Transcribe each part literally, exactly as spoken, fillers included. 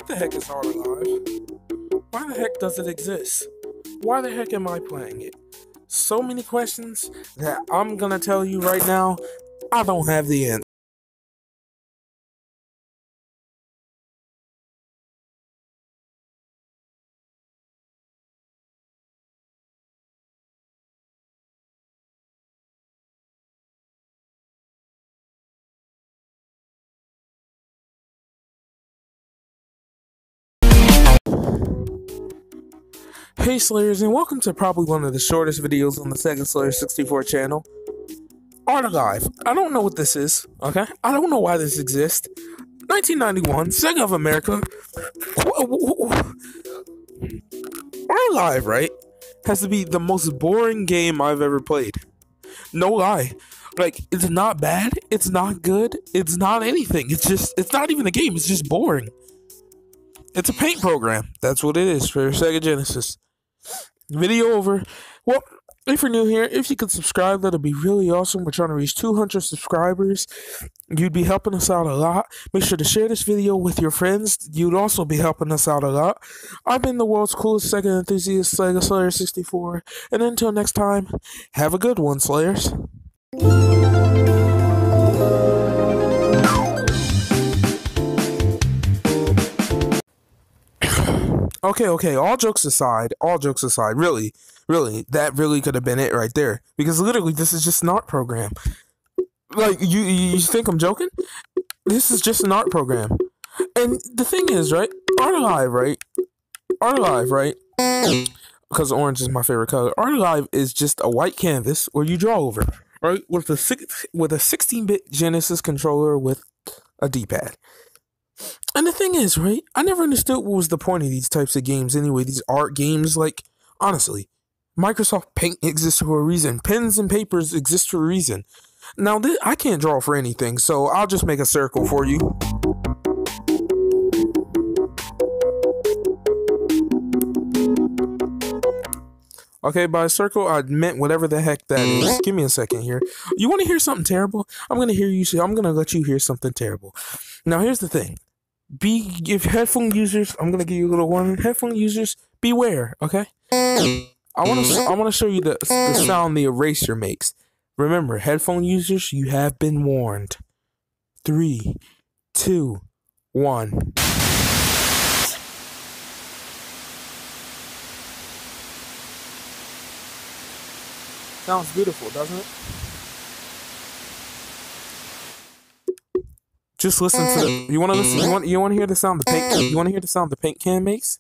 the heck is Art Alive? Why the heck does it exist? Why the heck am I playing it? So many questions that I'm gonna tell you right now, I don't have the answer. Hey Slayers, and welcome to probably one of the shortest videos on the Sega Slayer sixty-four channel. Art Alive. I don't know what this is, okay? I don't know why this exists. nineteen ninety-one, Sega of America. Art Alive, right? Has to be the most boring game I've ever played. No lie. Like, it's not bad, it's not good, it's not anything. It's just, it's not even a game, it's just boring. It's a paint program. That's what it is for Sega Genesis. Video over. Well, if you're new here, if you could subscribe, that'll be really awesome. We're trying to reach two hundred subscribers. You'd be helping us out a lot. Make sure to share this video with your friends. You'd also be helping us out a lot. I've been the world's coolest Sega enthusiast, Sega Slayer sixty-four. And until next time, have a good one, Slayers. Okay, okay, all jokes aside, all jokes aside, really, really, that really could have been it right there. Because literally, this is just an art program. Like, you, you think I'm joking? This is just an art program. And the thing is, right, Art Alive, right, Art Alive, right, because orange is my favorite color, Art Alive is just a white canvas where you draw over, right, with a, six, with a sixteen-bit Genesis controller with a D-pad. And the thing is, right, I never understood what was the point of these types of games anyway, these art games. Like, honestly, Microsoft Paint exists for a reason. Pens and papers exist for a reason. Now, this, I can't draw for anything, so I'll just make a circle for you. Okay, by circle, I meant whatever the heck that is. Give me a second here. You want to hear something terrible? I'm going to hear you. I'm going to let you hear something terrible. Now, here's the thing. Be if headphone users, I'm gonna give you a little warning. Headphone users, beware. Okay. I want to. I want to show you the the sound the eraser makes. Remember, headphone users, you have been warned. Three, two, one. Sounds beautiful, doesn't it? Just listen to the, you want to listen, you want, you want to hear the sound the paint, you want to hear the sound the paint can makes?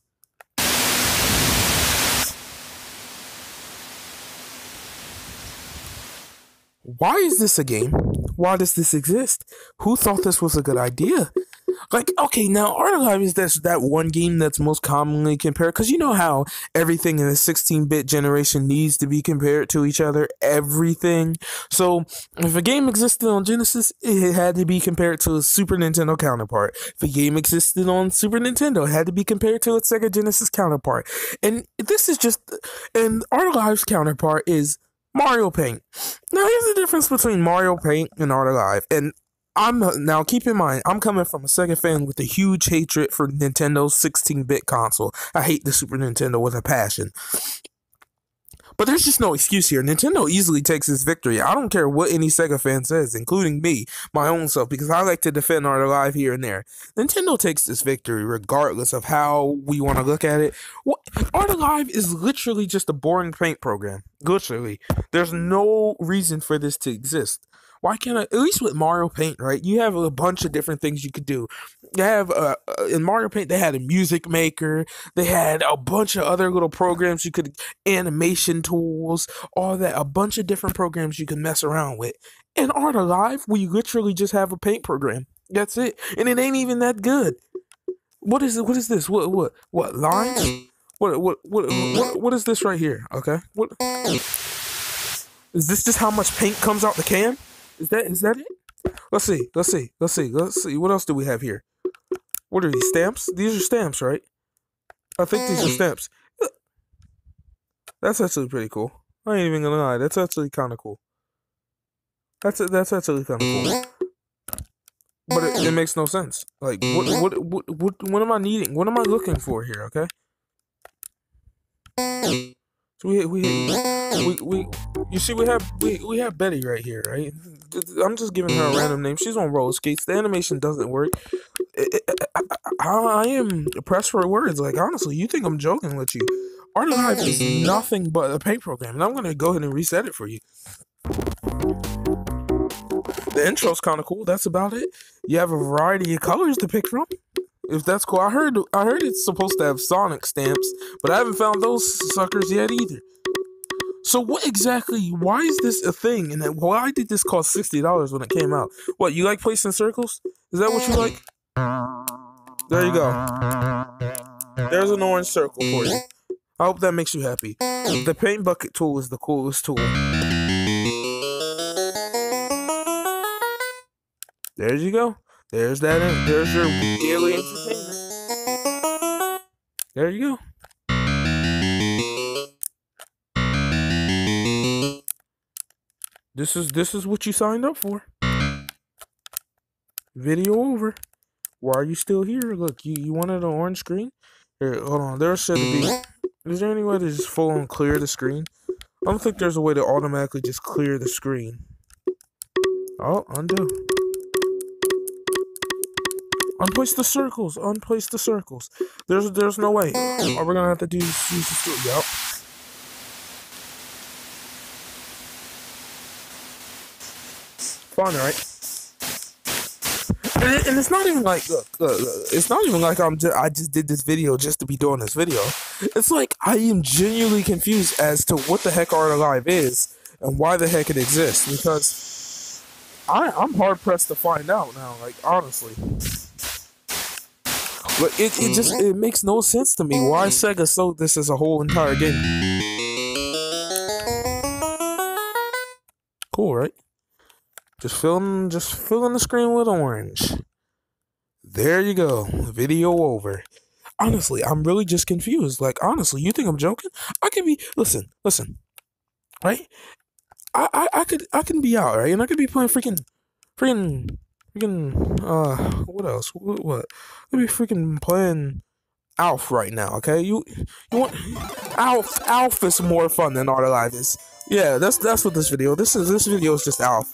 Why is this a game? Why does this exist? Who thought this was a good idea? Like, okay, now Art Alive is that, that one game that's most commonly compared, because you know how everything in the sixteen-bit generation needs to be compared to each other, everything. So, if a game existed on Genesis, it had to be compared to a Super Nintendo counterpart. If a game existed on Super Nintendo, it had to be compared to its Sega Genesis counterpart. And this is just, and Art Alive's counterpart is Mario Paint. Now, here's the difference between Mario Paint and Art Alive, and I'm now keep in mind, I'm coming from a Sega fan with a huge hatred for Nintendo's sixteen-bit console. I hate the Super Nintendo with a passion. But there's just no excuse here. Nintendo easily takes this victory. I don't care what any Sega fan says, including me, my own self, because I like to defend Art Alive here and there. Nintendo takes this victory regardless of how we want to look at it. What, Art Alive is literally just a boring paint program. Literally. There's no reason for this to exist. Why can't I, at least with Mario Paint, right? You have a bunch of different things you could do. You have, uh, in Mario Paint, they had a music maker. They had a bunch of other little programs you could, animation tools, all that. A bunch of different programs you can mess around with. In Art Alive, we literally just have a paint program. That's it. And it ain't even that good. What is it? What is this? What, what, what, lines? What, what, what, what, what is this right here? Okay. What? Is this just how much paint comes out the can? Is that is that it? Let's see. Let's see. Let's see. Let's see. What else do we have here? What are these stamps? These are stamps, right? I think these are stamps. That's actually pretty cool. I ain't even gonna lie. That's actually kind of cool. That's that's actually kind of cool. but it, it makes no sense. Like, what, what, what, what, what am I needing? What am I looking for here? Okay. So we, we, we, we, you see, we have, we, we have Betty right here, right? I'm just giving her a random name. She's on roller skates. The animation doesn't work. It, it, I, I, I am pressed for words. Like, honestly, you think I'm joking with you? Art Alive is nothing but a paint program, and I'm gonna go ahead and reset it for you. The intro's kind of cool. That's about it. You have a variety of colors to pick from. If that's cool, I heard I heard it's supposed to have Sonic stamps, but I haven't found those suckers yet either. So what exactly? Why is this a thing? And why did this cost sixty dollars when it came out? What, you like placing circles? Is that what you like? There you go. There's an orange circle for you. I hope that makes you happy. The paint bucket tool is the coolest tool. There you go. There's that. In, there's your daily entertainment. There you go. This is this is what you signed up for. Video over. Why are you still here? Look, you, you wanted an orange screen? Here, hold on. There should be. Is there any way to just full on clear the screen? I don't think there's a way to automatically just clear the screen. Oh, undo. Unplace the circles. Unplace the circles. There's there's no way. All we're gonna have to do is use the screw. Yup. Fun, right? And, it, and it's not even like look, look, look, it's not even like I'm just, I just did this video just to be doing this video. It's like I am genuinely confused as to what the heck Art Alive is and why the heck it exists, because I I'm hard pressed to find out now. Like, honestly, but it it just it makes no sense to me why Sega sold this as a whole entire game. Cool, right? Just filling, just filling the screen with orange. There you go. Video over. Honestly, I'm really just confused. Like, honestly, you think I'm joking? I could be. Listen, listen. Right? I, I, I could, I can be out, right, and I could be playing freaking, freaking, freaking. Uh, what else? What? what? I could be freaking playing Alf right now. Okay, you, you want Alf? Alf is more fun than Art Alive is. Yeah, that's that's what this video. This is this video is just Alf.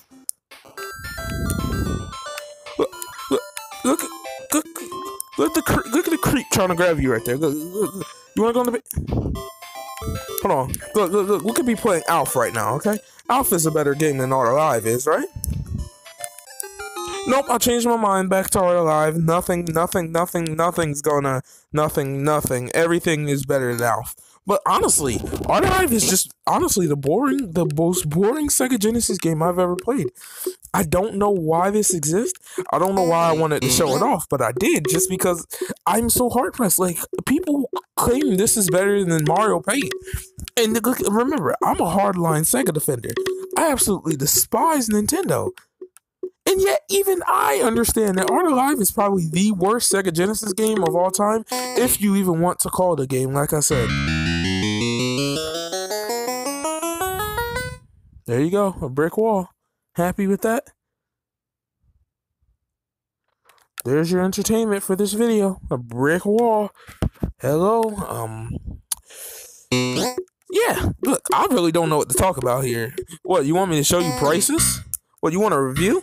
Look, look, look, look, look, the cre look at the creep trying to grab you right there. Look, look, look. You want to go in the bed? Hold on. Look, look, look. We could be playing Alf right now, okay? Alf is a better game than Art Alive is, right? Nope, I changed my mind. Back to Art Alive. Nothing, nothing, nothing, nothing's gonna, nothing, nothing. Everything is better than Alf. But honestly, Art Alive is just honestly the boring, the most boring Sega Genesis game I've ever played. I don't know why this exists. I don't know why I wanted to show it off, but I did just because I'm so hard pressed. Like, people claim this is better than Mario Paint, and look, remember, I'm a hardline Sega defender. I absolutely despise Nintendo. And yet, even I understand that Art Alive is probably the worst Sega Genesis game of all time, if you even want to call it a game, like I said. There you go, a brick wall. Happy with that? There's your entertainment for this video. A brick wall. Hello, um... yeah, look, I really don't know what to talk about here. What, you want me to show you prices? What, you want a review?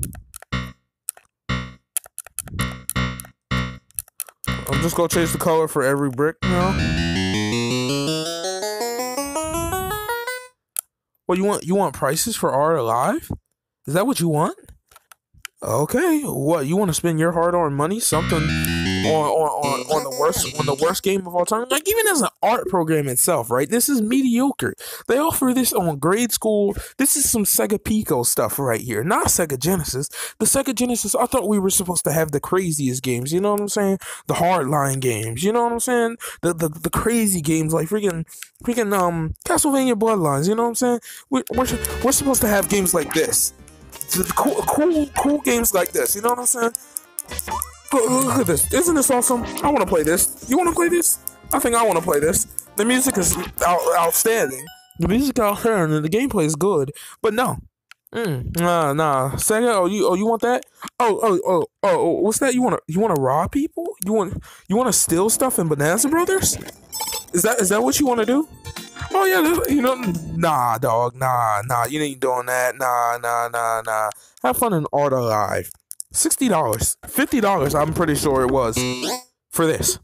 I'm just gonna change the color for every brick now. What, you want you want prices for Art Alive? Is that what you want? Okay. What, you want to spend your hard-earned money something on on, on on the worst on the worst game of all time? Like, even as an art program itself, right? This is mediocre. They offer this on grade school. This is some Sega Pico stuff right here, not Sega Genesis. The Sega Genesis, I thought we were supposed to have the craziest games. You know what I'm saying? The hardline games. You know what I'm saying? The the, the crazy games like freaking freaking um Castlevania Bloodlines. You know what I'm saying? We, we're we're supposed to have games like this. Cool, cool, cool games like this. You know what I'm saying? Look, look at this. Isn't this awesome? I want to play this. You want to play this? I think I want to play this. The music is out, outstanding. The music out here and the gameplay is good. But no, Mm, nah, nah. Sega. Oh, you. Oh, you want that? Oh, oh, oh, oh. oh what's that? You want to? You want to rob people? You want? You want to steal stuff in Bonanza Brothers? Is that? Is that what you want to do? Oh yeah. You know. Nah, dog. Nah, nah. You ain't doing that. Nah, nah, nah, nah. Have fun in Art Alive. Sixty dollars. Fifty dollars. I'm pretty sure it was for this.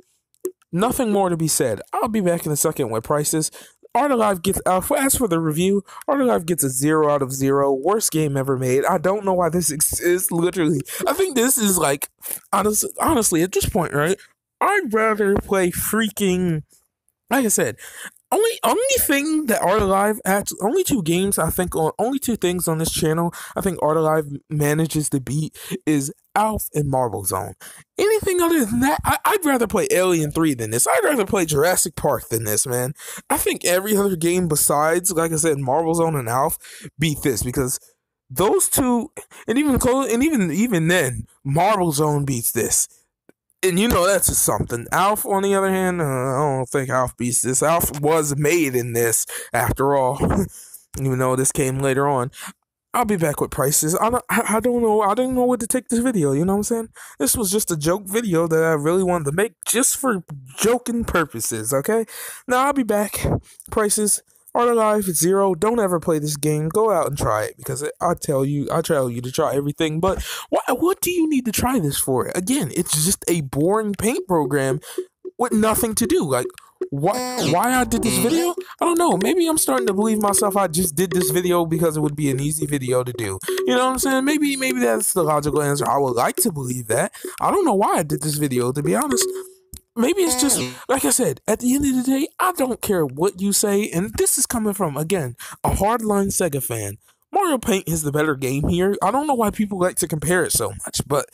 Nothing more to be said. I'll be back in a second with prices. Art Alive gets, uh, as for the review, Art Alive gets a zero out of zero. Worst game ever made. I don't know why this exists, literally. I think this is like, honestly, honestly, at this point, right? I'd rather play freaking, like I said, only only thing that Art Alive actually, only two games I think on, only two things on this channel I think Art Alive manages to beat is Alf and Marble Zone. Anything other than that, I, I'd rather play Alien three than this. I'd rather play Jurassic Park than this, man. I think every other game besides, like I said, Marble Zone and Alf beat this because those two, and even and even even then, Marble Zone beats this. And you know that's just something. Alf, on the other hand, uh, I don't think Alf beats this. Alf was made in this, after all. Even though this came later on. I'll be back with prices. I don't, I don't know. I didn't know what to take this video. You know what I'm saying? This was just a joke video that I really wanted to make just for joking purposes. Okay. Now I'll be back. Prices. Art Alive zero. Don't ever play this game. Go out and try it because I tell you, I tell you to try everything. But what what do you need to try this for? Again, it's just a boring paint program with nothing to do. Like, what? Why I did this video? I don't know. Maybe I'm starting to believe myself. I just did this video because it would be an easy video to do. You know what I'm saying? Maybe maybe that's the logical answer. I would like to believe that. I don't know why I did this video, to be honest. Maybe it's just, like I said, at the end of the day, I don't care what you say, and this is coming from, again, a hardline Sega fan. Mario Paint is the better game here. I don't know why people like to compare it so much, but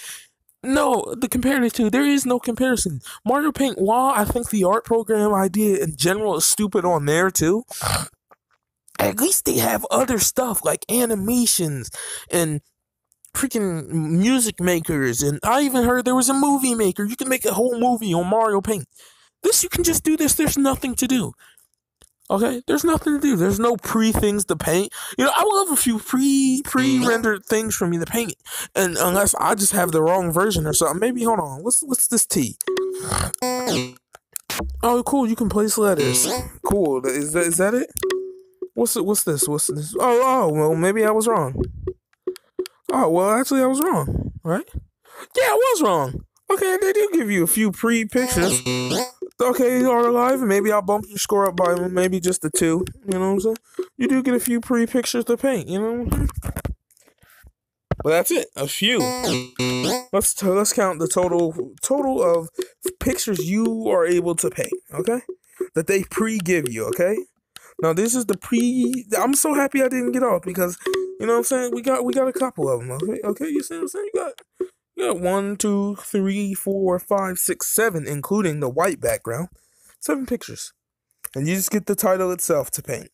no, the comparative two, there is no comparison. Mario Paint, while I think the art program idea in general is stupid on there too, at least they have other stuff like animations and freaking music makers, and I even heard there was a movie maker. You can make a whole movie on Mario Paint. This, you can just do this. There's nothing to do. Okay, there's nothing to do. There's no pre things to paint. You know, I would love a few pre pre rendered things for me to paint, and unless I just have the wrong version or something. Maybe hold on. What's what's this T? Oh, cool. You can place letters. Cool. Is that is that it? What's it? What's this? What's this? Oh oh. Well, maybe I was wrong. Oh, well, actually, I was wrong, right? Yeah, I was wrong. Okay, they do give you a few pre-pictures. Okay, you are alive, maybe I'll bump your score up by maybe just a two. You know what I'm saying? You do get a few pre-pictures to paint, you know what I'm saying? But that's it, a few. Let's t- let's count the total total of pictures you are able to paint, okay? That they pre-give you, okay? Now, this is the pre... I'm so happy I didn't get off because... You know what I'm saying? We got we got a couple of them. Okay, okay. You see what I'm saying? You got you got one, two, three, four, five, six, seven, including the white background. Seven pictures, and you just get the title itself to paint.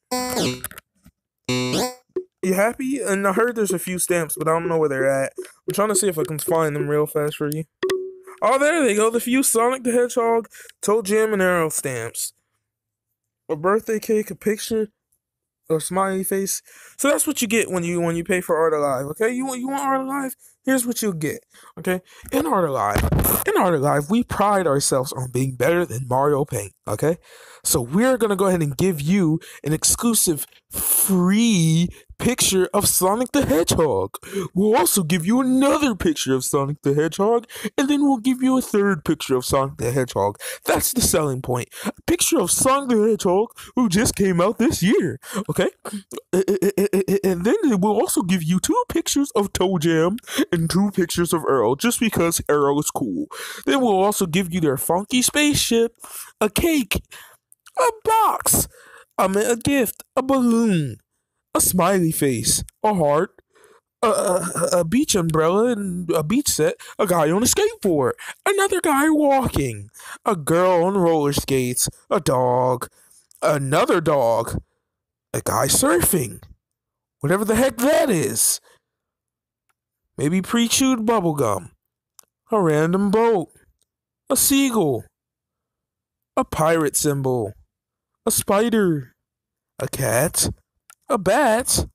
You happy? And I heard there's a few stamps, but I don't know where they're at. I'm trying to see if I can find them real fast for you. Oh, there they go. The few Sonic the Hedgehog, Toe Jam, and Arrow stamps. A birthday cake, a picture. Or smiley face. So that's what you get when you when you pay for Art Alive. Okay, you want you want Art Alive? Here's what you'll get. Okay, in Art Alive, in Art Alive, we pride ourselves on being better than Mario Paint. Okay, so we're gonna go ahead and give you an exclusive free picture of Sonic the Hedgehog. We'll also give you another picture of Sonic the Hedgehog, and then we'll give you a third picture of Sonic the Hedgehog. That's the selling point. A picture of Sonic the Hedgehog who just came out this year. Okay, and then we'll also give you two pictures of Toe Jam and two pictures of Earl, just because Earl is cool. Then we'll also give you their funky spaceship, a cake, a box, I mean, a gift, a balloon, a smiley face, a heart, a, a, a beach umbrella and a beach set, a guy on a skateboard, another guy walking, a girl on roller skates, a dog, another dog, a guy surfing, whatever the heck that is, maybe pre-chewed bubblegum, a random boat, a seagull, a pirate symbol, a spider, a cat, a bat,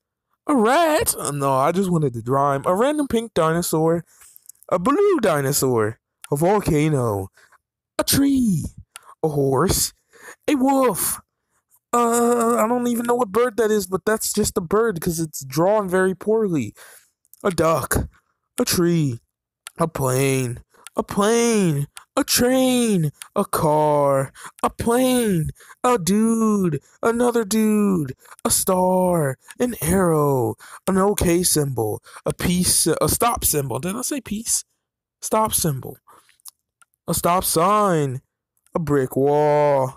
A rat? Uh, no, I just wanted to rhyme. A random pink dinosaur. A blue dinosaur. A volcano. A tree. A horse. A wolf. Uh, I don't even know what bird that is, but that's just a bird because it's drawn very poorly. A duck. A tree. A plane. A plane. A train. A car. A plane. A dude. Another dude. A star. An arrow. An OK symbol. A peace. A stop symbol. Did I say peace? Stop symbol. A stop sign. A brick wall.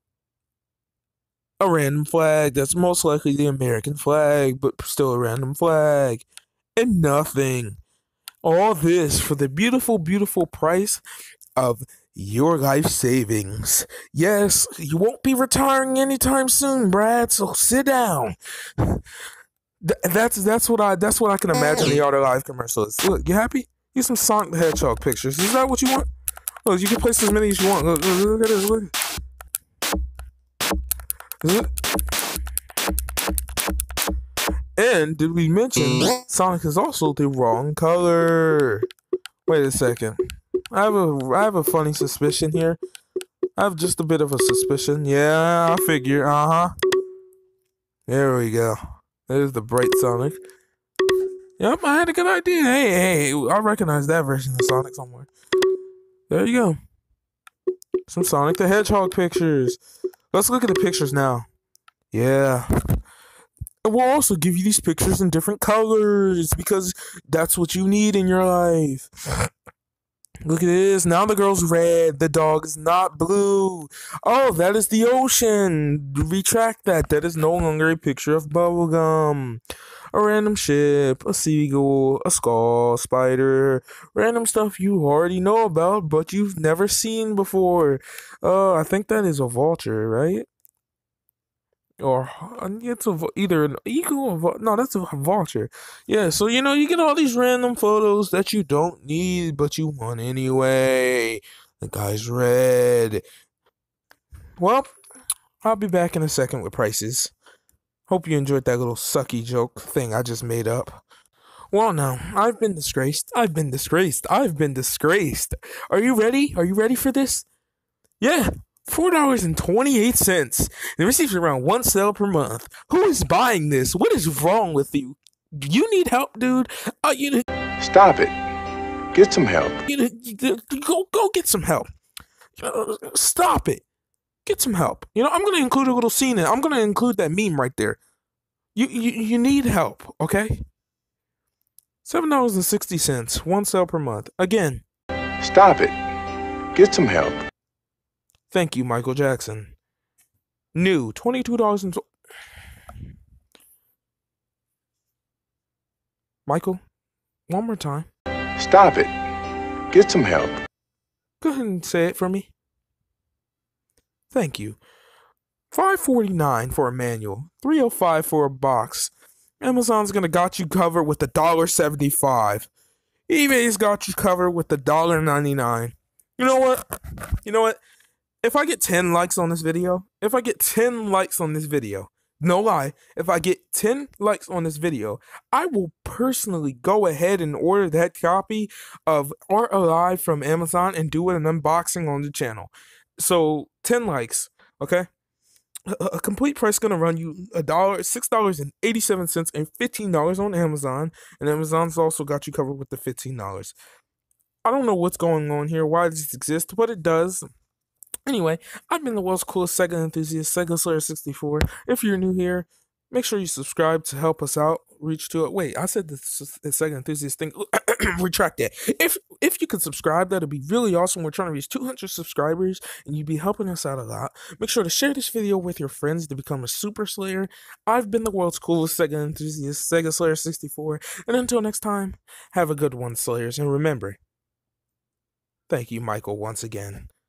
A random flag that's most likely the American flag, but still a random flag. And nothing. All this for the beautiful, beautiful price of your life savings. Yes, you won't be retiring anytime soon, Brad, so sit down. Th- that's that's what I that's what I can imagine the Art of Life commercial is. Look, you happy? Get some Sonic the Hedgehog pictures. Is that what you want? Look, you can place as many as you want. Look, look, look at this. Look. Is it? And did we mention Sonic is also the wrong color? Wait a second. I have a I have a funny suspicion here. I have just a bit of a suspicion. Yeah, I figure. Uh huh. There we go. There's the bright Sonic. Yep, I had a good idea. Hey, hey, I recognize that version of Sonic somewhere. There you go. Some Sonic the Hedgehog pictures. Let's look at the pictures now. Yeah. And we'll also give you these pictures in different colors because that's what you need in your life. Look at this. Now the girl's red. The dog is not blue. Oh, that is the ocean. Retract that. That is no longer a picture of bubblegum. A random ship, a seagull, a skull, spider, random stuff you already know about, but you've never seen before. Uh, I think that is a vulture, right? Or uh, it's a either an eagle or vul- no, that's a vulture. Yeah, so you know you get all these random photos that you don't need, but you want anyway. The guy's red. Well, I'll be back in a second with prices. Hope you enjoyed that little sucky joke thing I just made up. Well, now, I've been disgraced. I've been disgraced. I've been disgraced. Are you ready? Are you ready for this? Yeah, four dollars and twenty-eight cents. It receives around one sale per month. Who is buying this? What is wrong with you? You need help, dude? Uh, you, Stop it. Get some help. you, you, go, go get some help. Uh, stop it. Get some help. You know, I'm going to include a little scene in. I'm going to include that meme right there. You, you, you need help, okay? seven dollars and sixty cents. One sale per month. Again. Stop it. Get some help. Thank you, Michael Jackson. New. twenty-two dollars and... Michael, one more time. Stop it. Get some help. Go ahead and say it for me. Thank you. five forty-nine for a manual. three oh five for a box. Amazon's gonna got you covered with a dollar seventy-five. eBay's got you covered with a dollar ninety-nine. You know what? You know what? If I get ten likes on this video, if I get ten likes on this video, no lie, if I get ten likes on this video, I will personally go ahead and order that copy of Art Alive from Amazon and do an unboxing on the channel. So ten likes, okay? A, a complete price gonna run you a dollar, six dollars and eighty-seven cents, and fifteen dollars on Amazon. And Amazon's also got you covered with the fifteen dollars. I don't know what's going on here, why does this exist, but it does. Anyway, I've been the world's coolest Sega enthusiast, Sega Slayer sixty-four. If you're new here, make sure you subscribe to help us out. Reach to it. Wait, I said the, the Sega enthusiast thing. Retract that. If if you could subscribe, that'd be really awesome. We're trying to reach two hundred subscribers, and you'd be helping us out a lot. Make sure to share this video with your friends to become a Super Slayer. I've been the world's coolest Sega enthusiast, Sega Slayer sixty-four. And until next time, have a good one, Slayers. And remember, thank you, Michael, once again.